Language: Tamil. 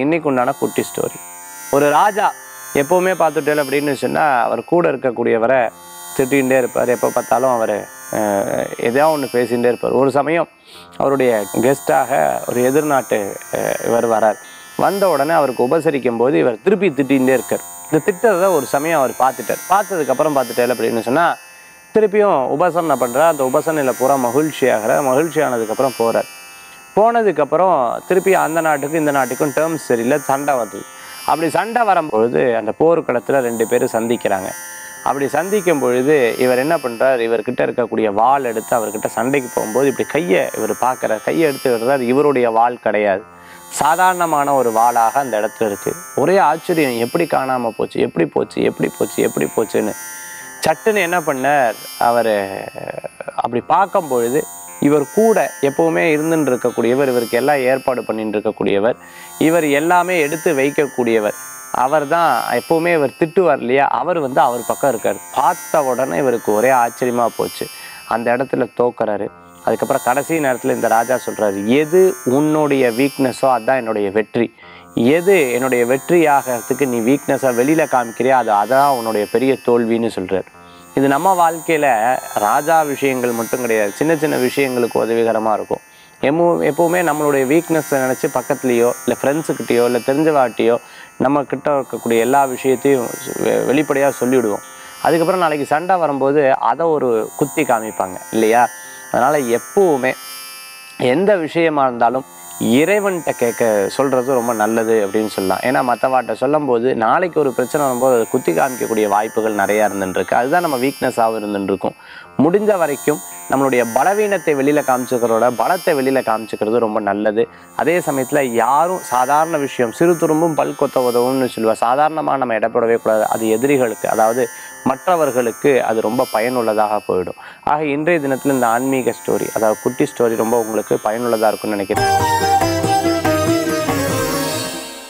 இன்னைக்கு உண்டான குட்டி ஸ்டோரி. ஒரு ராஜா எப்போவுமே பார்த்துட்டேன் அப்படின்னு சொன்னால் அவர் கூட இருக்கக்கூடியவரை திட்டிகிட்டே இருப்பார். எப்போ பார்த்தாலும் அவர் எதையாவது ஒன்று பேசிகிட்டே இருப்பார். ஒரு சமயம் அவருடைய கெஸ்ட்டாக ஒரு எதிர்நாட்டு இவர் வரார். வந்த உடனே அவருக்கு உபசரிக்கும் போது இவர் திருப்பி திட்டிகிட்டே இருக்கார். இந்த திட்டத்தை ஒரு சமயம் அவர் பார்த்துட்டார். பார்த்ததுக்கப்புறம் பார்த்துட்டேன் அப்படின்னு சொன்னால் திருப்பியும் உபசரணை பண்ணுறார். அந்த உபசரணையில் பூரா மகிழ்ச்சியானதுக்கப்புறம் போகிறார். போனதுக்கப்புறம் திருப்பி அந்த நாட்டுக்கும் இந்த நாட்டுக்கும் டேர்ம்ஸ் சரியில்லை, சண்டை வருது. அப்படி சண்டை வரும்பொழுது அந்த போர்க்களத்தில் 2 பேரும் சந்திக்கிறாங்க. அப்படி சந்திக்கும் பொழுது இவர் என்ன பண்ணுறார், இவர்கிட்ட இருக்கக்கூடிய வாள் எடுத்து அவர்கிட்ட சண்டைக்கு போகும்போது இப்படி இவர் பார்க்குறார். கையை எடுத்து விடுறார். இவருடைய வாள் கிடையாது, சாதாரணமான ஒரு வாளாக அந்த இடத்துல இருக்குது. ஒரே ஆச்சரியம், எப்படி காணாமல் போச்சு, எப்படி போச்சுன்னு சட்டுன்னு என்ன பண்ணார் அவர். அப்படி பார்க்கும் பொழுது இவர் கூட எப்போவுமே இருந்துட்டு இருக்கக்கூடியவர், இவருக்கு எல்லாம் ஏற்பாடு பண்ணிட்டு இருக்கக்கூடியவர், இவர் எல்லாமே எடுத்து வைக்கக்கூடியவர், அவர் தான் எப்போவுமே இவர் திட்டுவார் இல்லையா, அவர் அவர் பக்கம் இருக்கார். பார்த்த உடனே இவருக்கு ஒரே ஆச்சரியமாக போச்சு. அந்த இடத்துல தோக்குறாரு. அதுக்கப்புறம் கடைசி நேரத்தில் இந்த ராஜா சொல்கிறாரு, எது உன்னுடைய வீக்னஸோ அதுதான் என்னுடைய வெற்றி, எது என்னுடைய வெற்றியாகிறதுக்கு நீ வீக்னஸாக வெளியில் காமிக்கிறியா அதான் உன்னுடைய பெரிய தோல்வின்னு சொல்கிறார். இது நம்ம வாழ்க்கையில் ராஜா விஷயங்கள் மட்டும் கிடையாது, சின்ன சின்ன விஷயங்களுக்கு உதவிகரமாக இருக்கும். எப்போவுமே நம்மளுடைய வீக்னஸை நினச்சி பக்கத்துலேயோ இல்லை ஃப்ரெண்ட்ஸுக்கிட்டேயோ இல்லை தெரிஞ்சவாட்டியோ நம்மக்கிட்ட இருக்கக்கூடிய எல்லா விஷயத்தையும் வெளிப்படையாக சொல்லிவிடுவோம். அதுக்கப்புறம் நாளைக்கு சண்டை வரும்போது அதை ஒரு குத்தி காமிப்பாங்க இல்லையா. அதனால் எப்போவுமே எந்த விஷயமா இருந்தாலும் இறைவன்கிட்ட சொல்கிறது ரொம்ப நல்லது அப்படின்னு சொல்லலாம். ஏன்னா மற்றவாட்ட சொல்லும் போது நாளைக்கு ஒரு பிரச்சனை வரும்போது அதை குத்தி காமிக்கக்கூடிய வாய்ப்புகள் நிறையா இருந்துருக்கு. அதுதான் நம்ம வீக்னஸாகவும் இருந்துருக்கும். முடிஞ்ச வரைக்கும் நம்மளுடைய பலவீனத்தை வெளியில் காமிச்சிக்கிறோட பலத்தை வெளியில் காமிச்சிக்கிறது ரொம்ப நல்லது. அதே சமயத்தில் யாரும் சாதாரண விஷயம் சிறு துரும்பும் பல் கொத்த உதவும்னு சொல்லுவாள். சாதாரணமாக நம்ம இடப்படவே கூடாது. அது எதிரிகளுக்கு, அதாவது மற்றவர்களுக்கு அது ரொம்ப பயனுள்ளதாக போயிடும். ஆக இன்றைய தினத்தில் இந்த ஆன்மீக ஸ்டோரி, அதாவது குட்டி ஸ்டோரி ரொம்ப உங்களுக்கு பயனுள்ளதாக இருக்கும்னு நினைக்கிறேன்.